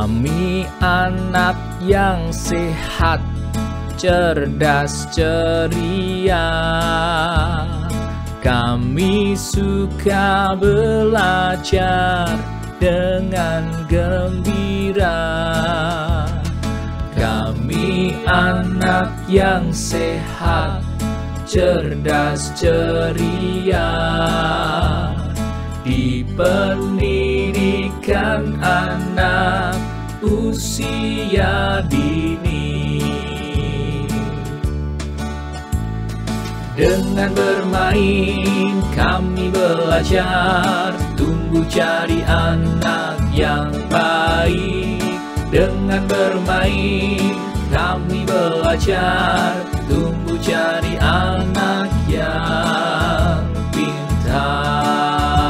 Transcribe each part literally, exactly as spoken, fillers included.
Kami anak yang sehat, cerdas ceria. Kami suka belajar dengan gembira. Kami anak yang sehat, cerdas ceria. Di pendidikan anak usia dini, dengan bermain kami belajar tumbuh jadi anak yang baik. Dengan bermain kami belajar tumbuh jadi anak yang pintar.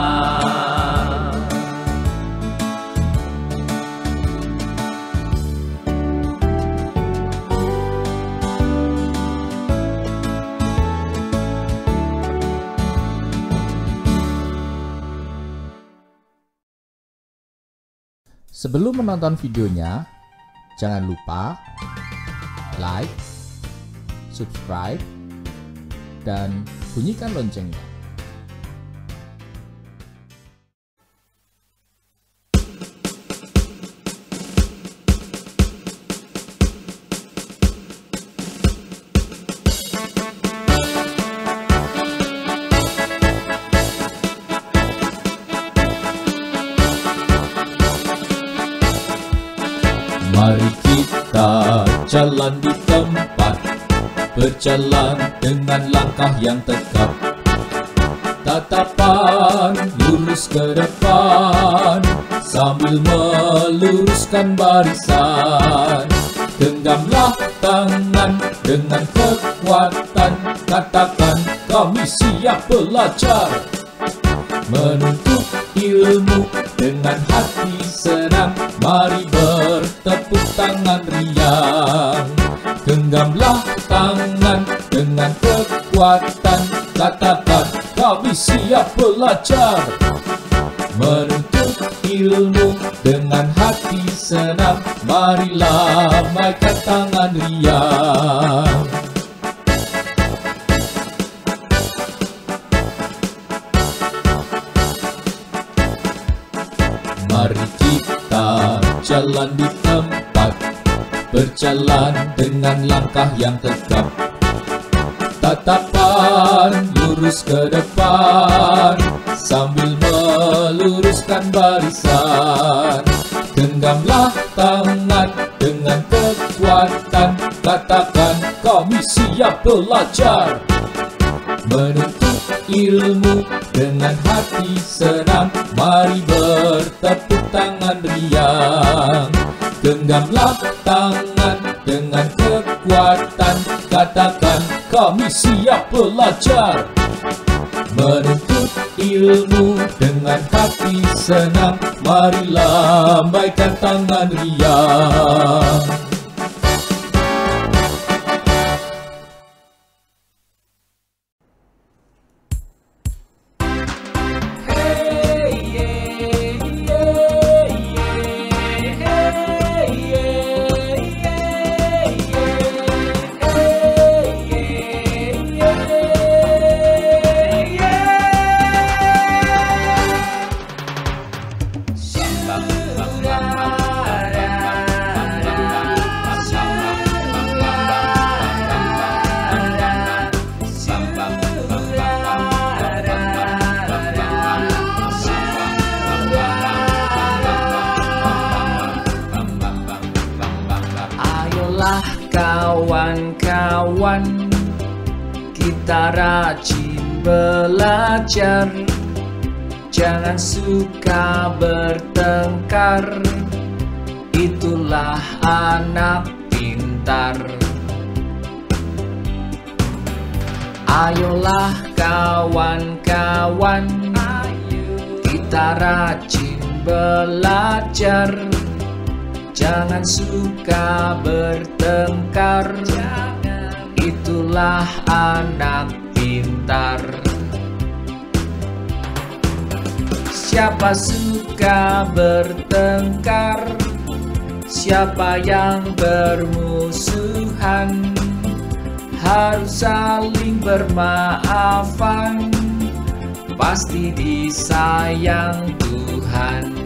Sebelum menonton videonya, jangan lupa like, subscribe, dan bunyikan loncengnya. Mari kita jalan di tempat, berjalan dengan langkah yang tegap. Tatapan lurus ke depan, sambil meluruskan barisan. Genggamlah tangan dengan kekuatan, katakan kami siap belajar. Menuntut ilmu dengan hati senang, mari bertepuk tangan riang. Genggamlah tangan dengan kekuatan, katakan kami siap belajar. Menuntut ilmu dengan hati senang, marilah lambaikan tangan riang. Mari kita jalan di tempat, berjalan dengan langkah yang tegap. Tatapan lurus ke depan, sambil meluruskan barisan. Genggamlah tangan dengan kekuatan, katakan kami siap belajar. Menuntut ilmu dengan hati senang, mari bertepuk tangan riang. Genggamlah tangan dengan kekuatan, katakan kami siap belajar. Menuntut ilmu dengan hati senang, marilah lambaikan tangan riang. Kawan-kawan, kita rajin belajar, jangan suka bertengkar, itulah anak pintar. Ayolah kawan-kawan, kita rajin belajar, jangan suka bertengkar, itulah anak pintar. Siapa suka bertengkar, Siapa yang bermusuhan harus saling bermaafan, pasti disayang Tuhan.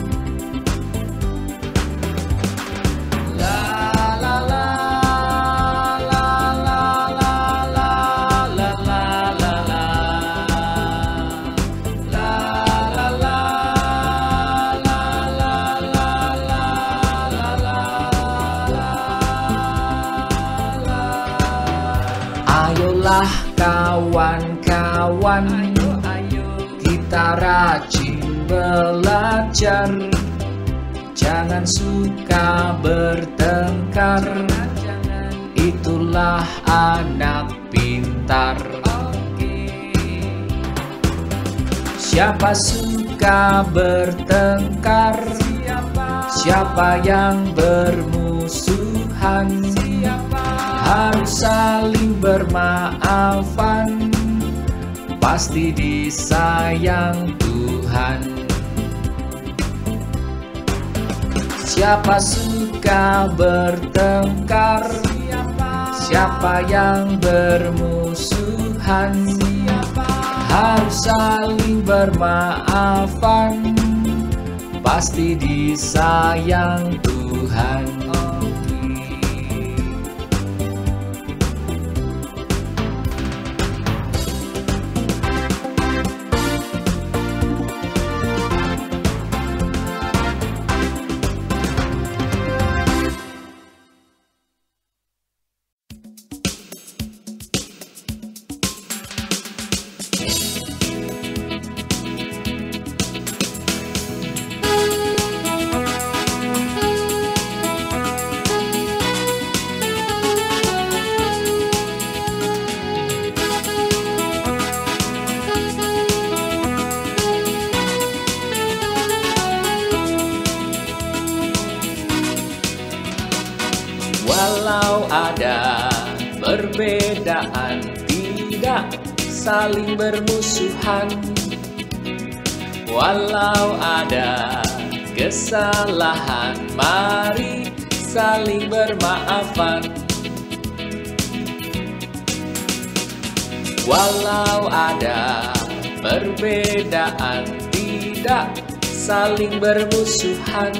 Ayolah kawan-kawan, kita rajin belajar, jangan suka bertengkar, itulah anak pintar. Siapa suka bertengkar, siapa yang bermusuhan, harus saling bermaafan, pasti disayang Tuhan. Siapa suka bertengkar, siapa yang bermusuhan, harus saling bermaafan, pasti disayang Tuhan. Walau ada perbedaan, tidak saling bermusuhan. Walau ada kesalahan, mari saling bermaafan. Walau ada perbedaan, tidak saling bermusuhan.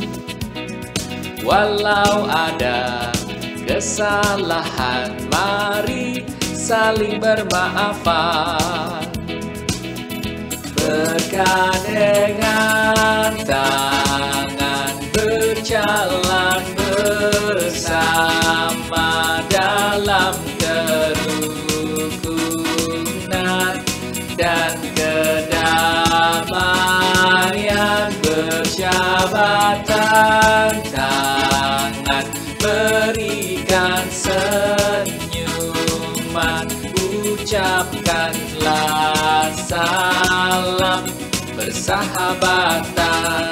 Walau ada kesalahan, mari saling bermaafan. Bergandengan tangan, berjalan bersama dalam kerukunan dan kedamaian, bersyabatan tangan, berikan senyuman, ucapkanlah salam persahabatan.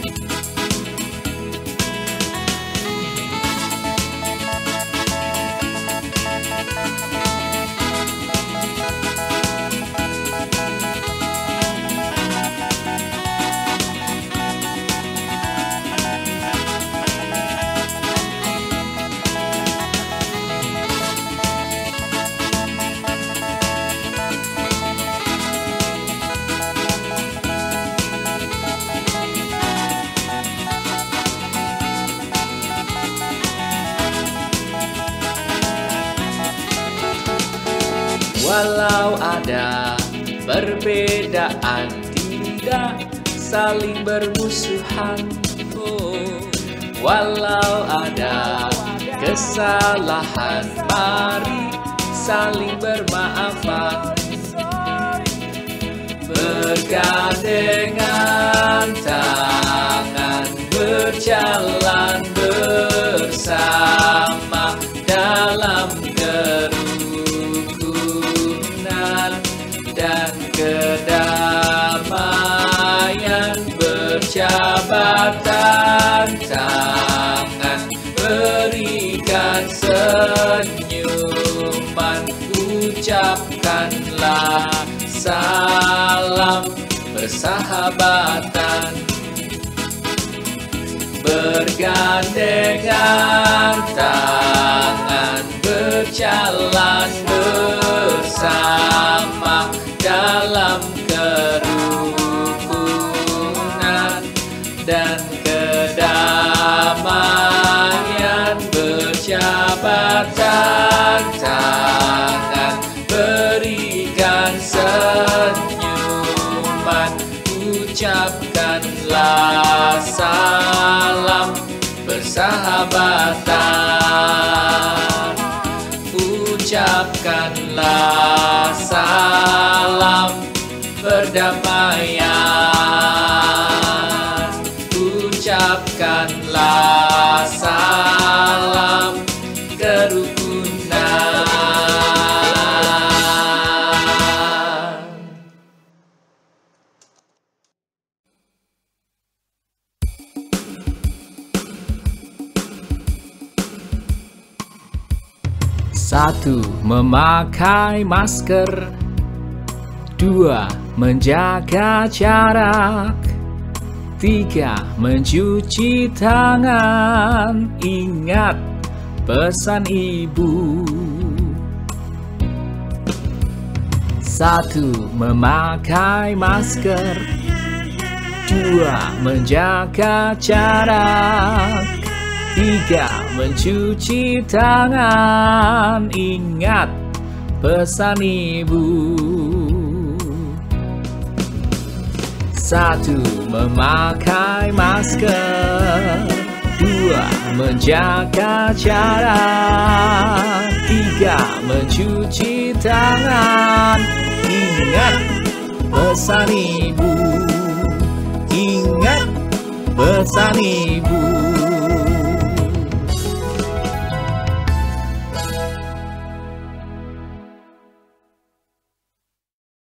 Walau ada perbedaan, tidak saling bermusuhan. Oh, walau ada kesalahan, mari saling bermaafan. Bergandengan tangan, berjalan bersama dalam kerukunan dan kedamaian, berjabatan tangan, berikan senyuman, ucapkanlah salam persahabatan. bergandengan tangan, berjalan bersama dalam kerukunan dan kedamaian, berjabat tangan, berikan senyuman, ucapkanlah salam persahabatan, ucapkanlah salam perdamaian, ucapkanlah salam kerukunan. Satu, memakai masker. Dua, menjaga jarak. Tiga, mencuci tangan. Ingat pesan ibu. Satu, memakai masker. Dua, menjaga jarak. Tiga, mencuci tangan. Ingat pesan ibu. Satu, memakai masker. Dua, menjaga jarak. Tiga, mencuci tangan. Ingat pesan ibu. Ingat pesan ibu.